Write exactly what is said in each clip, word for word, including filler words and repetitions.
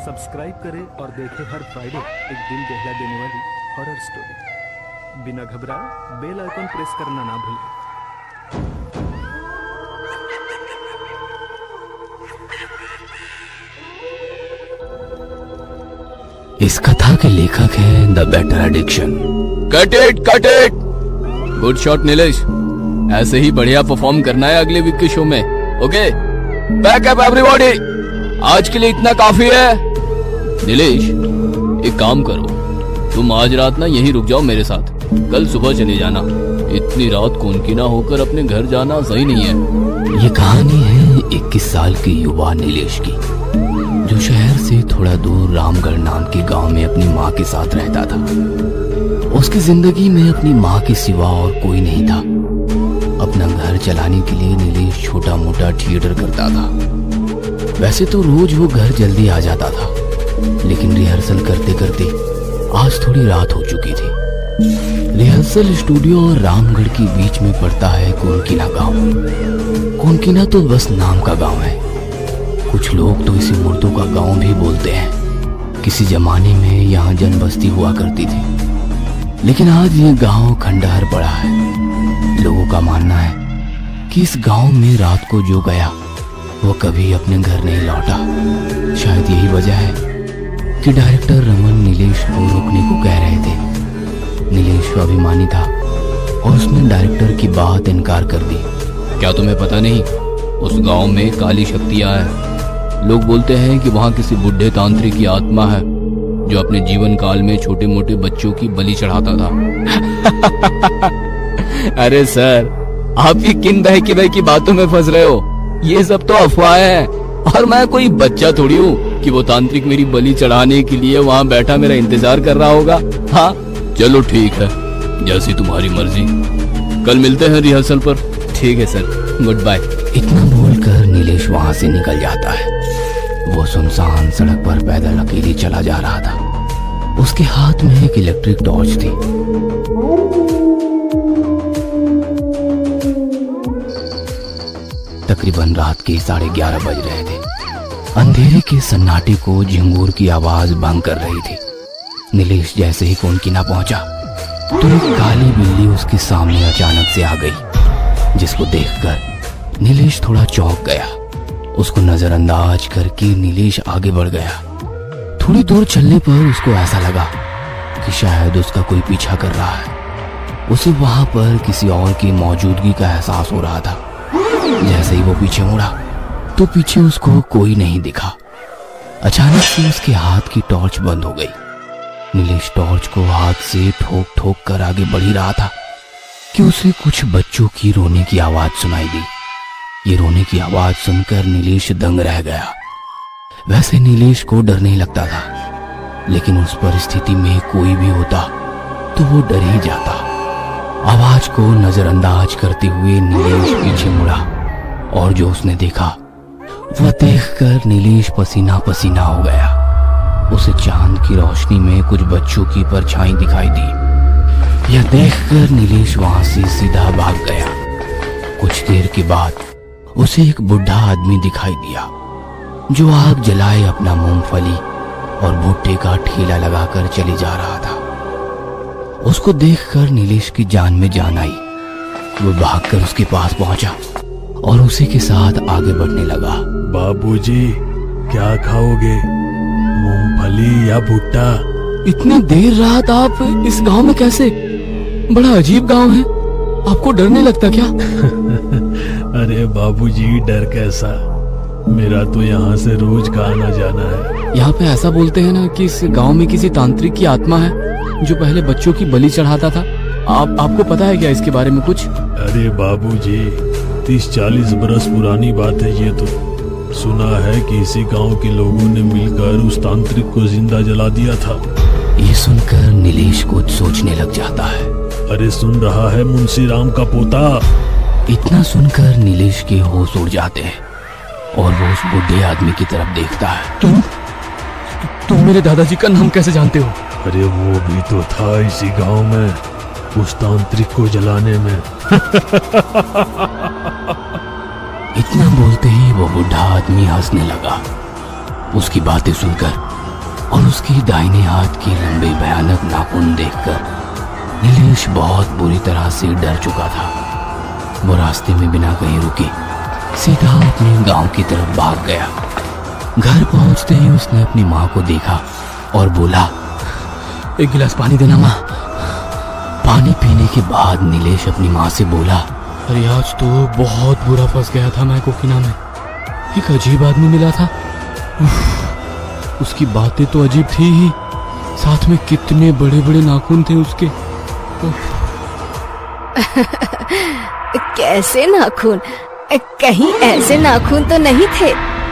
Subscribe करें और देखें हर फ्राइडे एक दिल दहला देने वाली हॉरर स्टोरी। बिना घबराए बेल आइकन प्रेस करना ना भूलें। इस कथा के लेखक हैं the better addiction. Cut it cut it good shot Nilesh, ऐसे ही बढ़िया परफॉर्म करना है अगले वीक के शो में। ओके बैक अप एवरीबॉडी, आज के लिए इतना काफी है। नीलेश एक काम करो, तुम आज रात ना यहीं रुक जाओ मेरे साथ, कल सुबह चले जाना। इतनी रात कौन की ना होकर अपने घर जाना सही नहीं है। ये कहानी है इक्कीस साल के युवा नीलेश की, जो शहर से थोड़ा दूर रामगढ़ नाम के गांव में अपनी माँ के साथ रहता था। उसकी जिंदगी में अपनी माँ के सिवा और कोई नहीं था। अपना घर चलाने के लिए नीलेश छोटा मोटा थिएटर करता था। वैसे तो रोज वो घर जल्दी आ जाता था, लेकिन रिहर्सल करते करते आज थोड़ी रात हो चुकी थी। रिहर्सल स्टूडियो और रामगढ़ के बीच में पड़ता है कोनकीना गांव। कोनकीना तो बस नाम का गांव है, कुछ लोग तो इसे मुर्दों का गांव भी बोलते हैं। किसी जमाने में यहाँ जन बस्ती हुआ करती थी, लेकिन आज ये गांव खंडहर पड़ा है। लोगों का मानना है कि इस गांव में रात को जो गया वो कभी अपने घर नहीं लौटा। शायद यही वजह है कि डायरेक्टर रमन नीलेश को रुकने को कह रहे थे। नीलेश स्वाभिमानी था और उसने डायरेक्टर की बात इनकार कर दी। क्या तुम्हें पता नहीं, उस गांव में काली शक्तियां हैं। लोग बोलते हैं कि वहां किसी बुढ़े तांत्रिक की आत्मा है जो अपने जीवन काल में छोटे मोटे बच्चों की बलि चढ़ाता था। अरे सर, आप ये किन बहकी बहकी बातों में फंस रहे हो? ये सब तो अफवाह है, और मैं कोई बच्चा थोड़ी हूँ कि वो तांत्रिक मेरी बलि चढ़ाने के लिए वहाँ बैठा मेरा इंतजार कर रहा होगा। हाँ चलो ठीक है, जैसी तुम्हारी मर्जी, कल मिलते हैं रिहर्सल पर। ठीक है सर, गुड बाय। इतना बोलकर नीलेश वहां से निकल जाता है। वो सुनसान सड़क पर पैदल अकेले चला जा रहा था। उसके हाथ में एक इलेक्ट्रिक टॉर्च थी। तकरीबन रात के साढ़े ग्यारह बज रहे थे। अंधेरे के सन्नाटे को झिंगूर की आवाज भंग कर रही थी। नीलेश जैसे ही कोनकीना पहुंचा तो एक काली बिल्ली उसके सामने अचानक से आ गई, जिसको देखकर नीलेश थोड़ा चौंक गया। उसको नजरअंदाज करके नीलेश आगे बढ़ गया। थोड़ी दूर चलने पर उसको ऐसा लगा कि शायद उसका कोई पीछा कर रहा है। उसे वहां पर किसी और की मौजूदगी का एहसास हो रहा था। जैसे ही वो पीछे मुड़ा तो पीछे उसको कोई नहीं दिखा। अचानक से उसके हाथ की टॉर्च बंद हो गई। नीलेश टॉर्च को हाथ से ठोक ठोक कर आगे बढ़ ही रहा था कि उसे कुछ बच्चों की रोने की आवाज सुनाई दी। ये रोने की आवाज सुनकर नीलेश दंग रह गया। वैसे नीलेश को डर नहीं लगता था, लेकिन उस परिस्थिति में कोई भी होता तो वो डर ही जाता। आवाज को नजरअंदाज करते हुए नीलेश पीछे मुड़ा और जो उसने देखा वह देखकर नीलेश पसीना पसीना हो गया। उसे चांद की रोशनी में कुछ बच्चों की परछाई दिखाई दी। यह देखकर नीलेश वहां से सीधा भाग गया। कुछ देर के बाद उसे एक बुढ़ा आदमी दिखाई दिया, जो आग जलाए अपना मूंगफली और भुट्टे का ठेला लगाकर चले जा रहा था। उसको देखकर नीलेश की जान में जान आई। वो भागकर उसके पास पहुंचा और उसी के साथ आगे बढ़ने लगा। बाबूजी, क्या खाओगे, मूंगफली या भुट्टा? इतनी देर रात आप इस गांव में कैसे? बड़ा अजीब गांव है, आपको डर नहीं लगता क्या? अरे बाबूजी, डर कैसा, मेरा तो यहाँ से रोज का आना जाना है। यहाँ पे ऐसा बोलते हैं ना कि इस गांव में किसी तांत्रिक की आत्मा है जो पहले बच्चों की बलि चढ़ाता था। आप आपको पता है क्या इसके बारे में कुछ? अरे बाबूजी, तीस चालीस बरस पुरानी बात है ये तो। सुना है कि इसी गांव के लोगों ने मिलकर उस तांत्रिक को जिंदा जला दिया था। ये सुनकर नीलेश कुछ सोचने लग जाता है। अरे सुन रहा है मुंशी राम का पोता? इतना सुनकर नीलेश के होश उड़ जाते हैं और वो उस बुढ़े आदमी की तरफ देखता है। तुम तुम मेरे दादाजी का नाम कैसे जानते हो? अरे वो भी तो था इसी गांव में, उस तांत्रिक को जलाने में। इतना बोलते ही वो बुढ़ा आदमी हंसने लगा। उसकी बातें सुनकर और उसके दाहिने हाथ के लंबे भयानक नाखून देखकर नीलेश बहुत बुरी तरह से डर चुका था। वो रास्ते में बिना कहीं रुके सीधा अपने गांव की तरफ भाग गया। घर पहुंचते ही उसने अपनी माँ को देखा और बोला, एक गिलास पानी देना माँ। पानी पीने के बाद नीलेश अपनी माँ से बोला, अरे आज तो बहुत बुरा फंस गया था मैं कोकिला में। एक अजीब आदमी मिला था, उसकी बातें तो अजीब थी ही, साथ में कितने बड़े बड़े नाखून थे उसके। कैसे नाखून? कहीं ऐसे नाखून तो नहीं थे।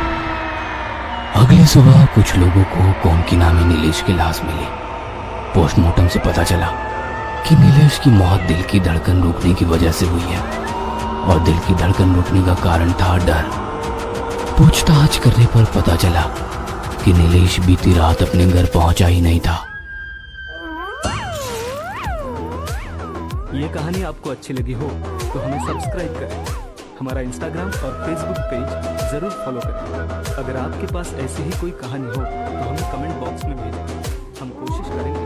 अगले सुबह कुछ लोगों को कोनकिना में नीलेश की लाश मिली। पोस्टमार्टम से पता चला कि नीलेश की मौत दिल की धड़कन रुकने की वजह से हुई है और दिल की धड़कन रुकने का कारण था डर। पूछताछ करने पर पता चला कि नीलेश बीती रात अपने घर पहुंचा ही नहीं था। ये कहानी आपको अच्छी लगी हो तो हमें सब्सक्राइब करें, हमारा इंस्टाग्राम और फेसबुक पेज जरूर फॉलो करें। अगर आपके पास ऐसी ही कोई कहानी हो तो हमें कमेंट बॉक्स में भेजें, हम कोशिश करेंगे